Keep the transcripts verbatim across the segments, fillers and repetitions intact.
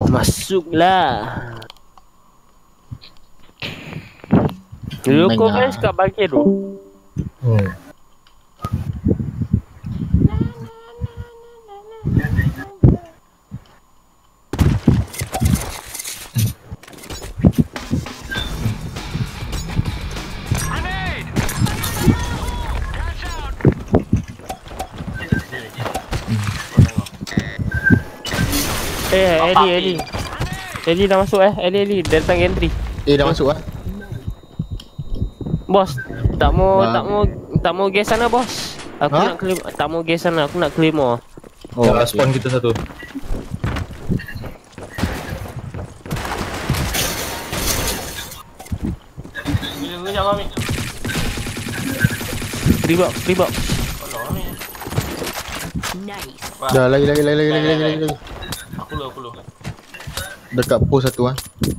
Masuklah. Dulu kau guys kat bangkit tu. Hmm. Eh, Eli, Eli. Eli dah masuk eh. Eli, Eli datang entry. Eh, dah masuk ah. Bos, tak mau Bang. tak mau tak mau gas sana, bos. Aku Ha? nak claim, tak mau gas sana, aku nak claymore. Oh, Dah okay. spawn kita satu. Bila jam ambil. Free box, free box. Nice. Dah lagi lagi lagi lagi lagi lagi lagi. lagi. Aku lu, aku lu. Dekat post satu ah.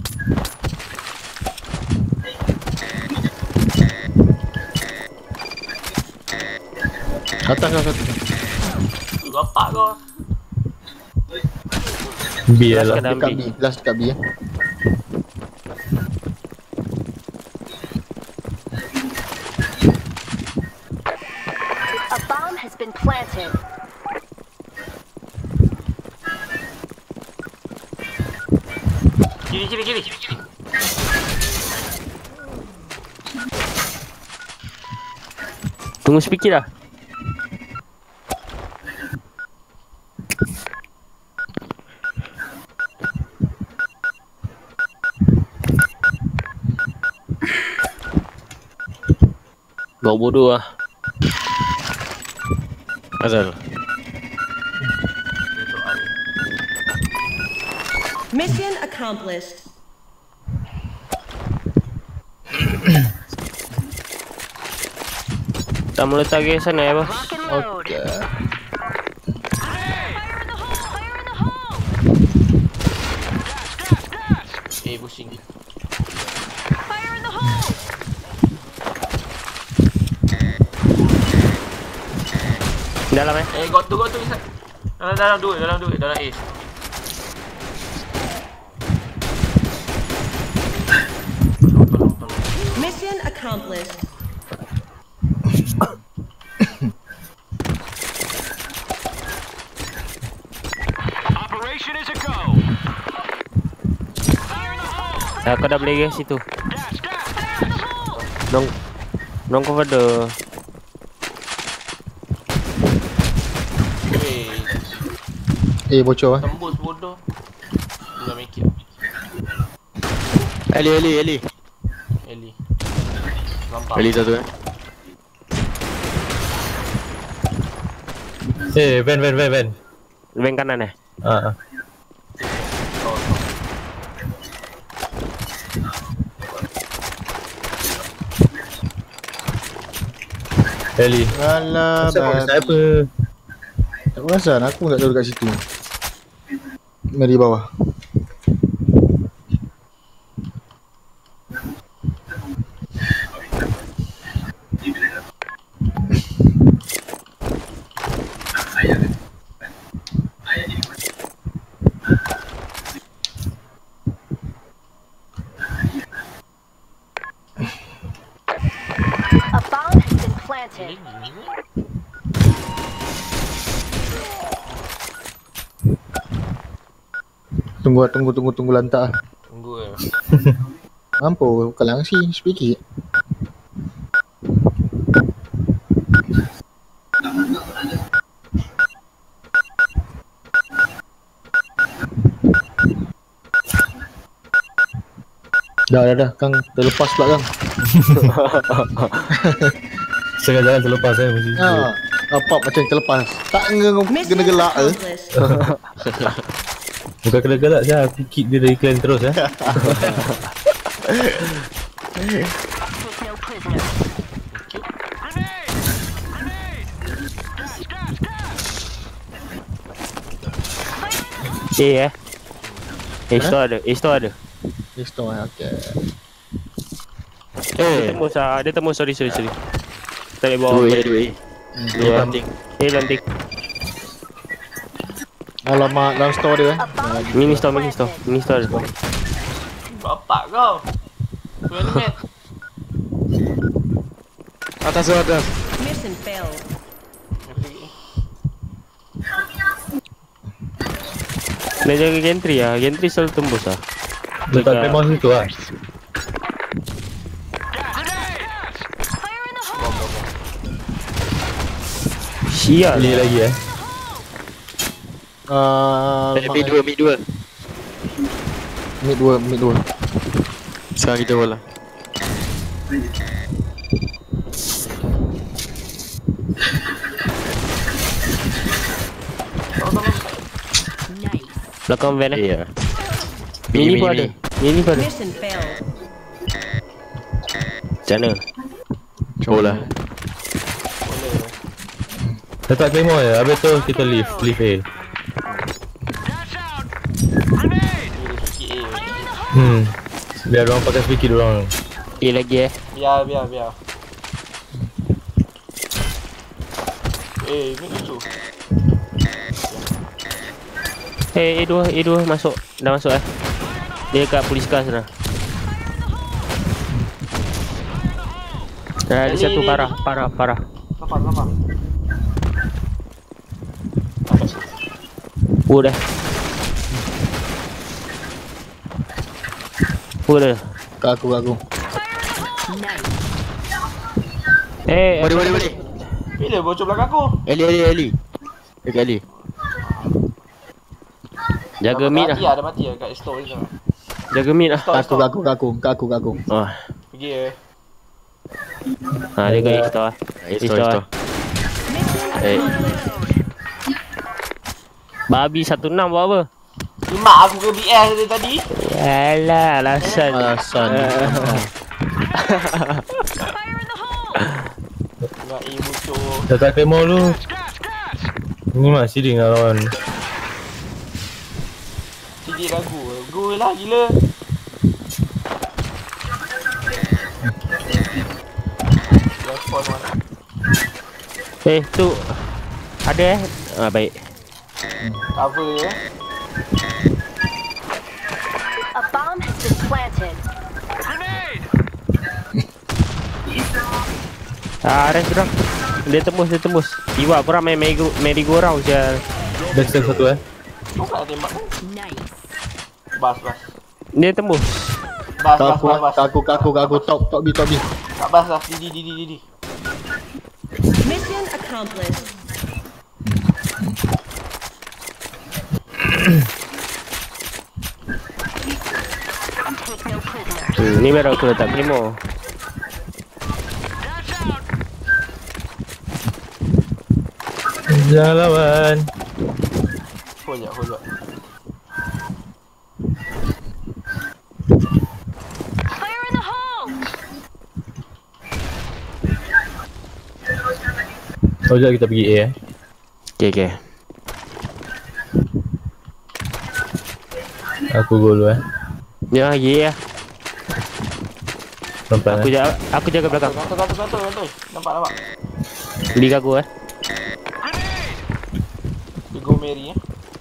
Atas kau satu. Tu bapak kau. Biarlah. Last Dekat ambil. B, last dekat B eh. A bomb has been planted. Kiri, kiri, kiri. Tunggu speaker dah. Kau bodoh lah. Azal. Mission accomplished. Tak mau letak gas sana ya, bos. Lock and load. Okay. Fire in the hole! Fire in the hole! Eh, pusing. Fire in the hole! Dalam eh. Eh, got tu, got tu. Isat. Dalam, dalam dua, dalam dua, dalam A. Tolong, tolong. Mission accomplished. Operation is a go. Ah, kau dah boleh gas situ. Gas, gas, Nong nong kau ada. Eh, Eh, bocor ah. tembus bodoh. Dah make it. Eli, Eli, Eli. Eli. Nampak. Eli satu eh. Eh, van, van, van, van. Bank kanan eh. Ah, ah. Oh, Eli. Alah, Asal kau babi. sniper? Tak perasan aku tak tahu dekat situ. Mari bawah. A bomb has been planted. Tunggu tunggu tunggu tunggu lantak ah. tunggu eh. Mampu kalang si speaker. Dah dah dah Kang terlepas pula Kang. Setengah jalan terlepas eh mesti. Ha, apa macam terlepas. Tak kena Mission kena gelak eh. accomplished. Bukan kena gelak je, aku kick dia dari clan terus eh. Take no prisoners. Eh eh. Eh, store ada. Eh, store ada. Pistol eh. Okey. Dia Eh, tembus ah, dia tembus sorry sorry sorry. Tak boleh bawa. Dua A, dua A. Dua lanting. Eh lanting. Alamak, dalam store dia eh. A bomb has Mini been store, mini store. planted. Mini store. Bapak kau. Kau helmet. Atas tu, atas. Mission failed. Dia jaga gantry lah. Gantry selalu tembus lah. Letak claymore situ lah. Fire in the hole! Sial. Beli lagi eh. Uh, Mid dua, mid dua. Mid dua, mid dua. Sekarang kita bola. Belakang van eh. Iya. Mini pun ada. Mini pun ada. Mission failed. Macam mana? Bola. Letak claymore je. Habis tu kita leave. Leave A. Dash out. Grenade. Hmm. Biar orang pakai speaker dorang. A lagi eh. Biar, biar, biar. Eh, ni lucu. Eh, A dua, A dua masuk. Dah masuk eh. Dia kat polis car sana. Dah ada Ni, satu ni, parah, ni. parah, parah. Sabar, sabar. Oh dah. Oh dah. Kat aku, kat aku. Eh, Body, body, body. Bila bocor belakang aku? Eli, Eli, Eli. Dekat Eli. jaga Dah mid mati lah. Dah mati lah kat store je. Jaga mid lah. Stop, Kat aku, stop. kat aku, kat aku, kat aku, kat aku. Oh. Pergi eh. Ha, dia kat kita lah. Eh, store, store. Eh. Babi satu enam buat apa? Mak aku ke B S dia tadi. Yalah, alasan. Alasan. Fire in the hole! Nak A bocor. Letak claymore dulu. Gas, gas. Ni mak siding lah lawan. Sidik lagu. Go lah gila. Respon mana? Eh, tu. Ada eh? Ah, baik. Cover je. A bomb has been planted. Grenade. Ah, rest gerak. Dia tembus, dia tembus. Iwak korang main merry- merry-go-round je. Dexter satu eh. Kau nak tembak kan? Bas, bas. Dia tembus. Bas, Kat bas, aku, bas, bas. kat aku, kat aku, kat aku. Top, top B, top B. Kat bas lah. Didi, didi, didi. Mission accomplished. Take no prisoners. Hmm, ni baru aku letak claymore. Dash out. Jangan lawan. Hold jap, hold jap. Fire in the hole! Oh, sekejap kita pergi A eh. Okay, okay. Aku go dulu eh. Ya, ya. Pelan-pelan Aku eh. jaga, aku jaga belakang. Kantor, kantor, kantor, kantor. Nampak, nampak. Beli kat aku eh. Dia go Mary eh.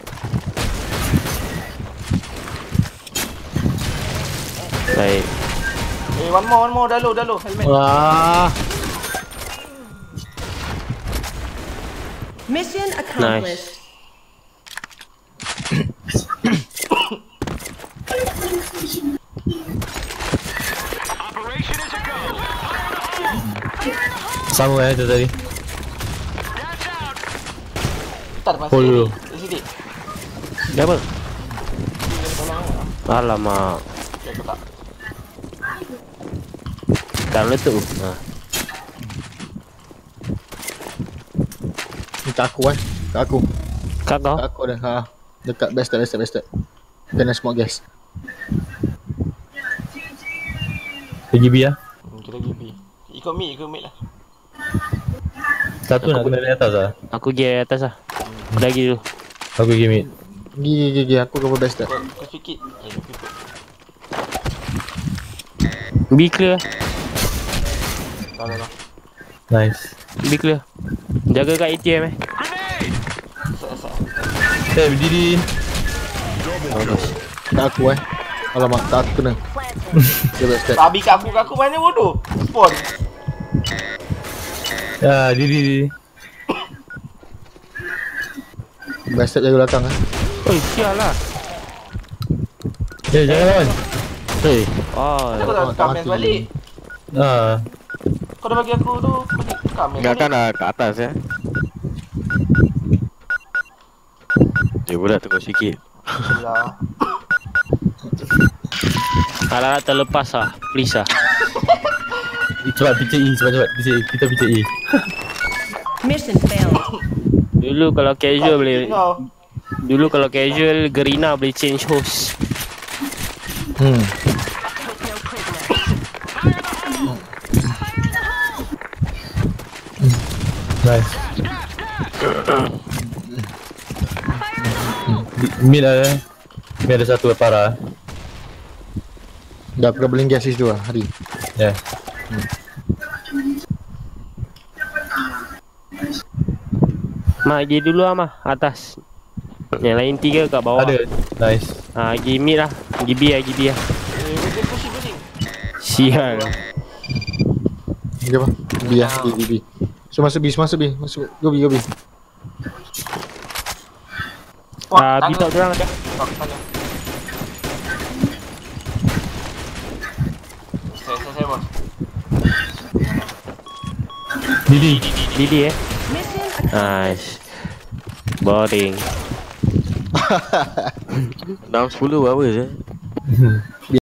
Baik. Eh, one more, one more. Dah low, dah low. Helmet. Wah. Mission accomplished. Operation is a go. Sama eh tu tadi. Dash out. Tak ada Hold dulu. masih. Di sini. Dia apa? Tolong. Alamak. Okay, aku tak. Tak letup. Ha. Ni kat aku eh. Kat aku. Kat kau? Kat aku dah. Ha. Dekat bastard, bastard, bastard. Kena smoke gas. Pergi B lah. Hmm, kita pergi B. Ikut mid, ikut mid lah. Satu nak kena dari atas lah. Aku pergi atas lah. Lagi dulu. Aku pergi mid. Gi, gi, gi, gi. Aku cover bastard. Kau, kau sikit. Eh, aku ikut. B clear. Dah, dah, dah. Nice. B clear. Jaga kat A T M eh. Grenade. Set, set. Eh, berdiri. Tak aku eh. Alamak, tak aku kena. Planted. Dia backstep. Babi kat aku, kat aku mana bodoh? Spawn. Ya, diri, diri. Backstep jaga belakang eh. Oi, sial lah. Eh, jangan lawan. Hei, Oh, Kenapa tak tak tukar mati. main balik? Ah, Kau dah bagi aku tu, kau ni tukar main ingatkan balik. lah kat atas ya. Dia pula tunggu sikit. Alah. alah terlepas lah. Please lah. cepat picture E, cepat cepat. Picture E, kita picture E. Mission failed. Dulu kalau casual boleh. Kau. Dulu kalau casual Garena boleh change host. Hmm. With no prisoners. Nice. Mid ada. Mid ada satu para. Dah aku dah beli gas situ lah hari. Ya. Mak pergi dulu lah mah atas. Yang lain tiga kat bawah. Ada. Nice. Ha, pergi mid lah. Pergi B lah, pergi B lah. Eh, dia pushing pushing. Sial. Dia apa? B lah, B, B, B. So masuk B, masuk B, masuk. Go B, go B. Ah, tangga. B tak terang ada. Tak, tangga. Saya, saya, saya bos. Diri. D D eh. Mission Nice. Boring. enam sepuluh hours eh.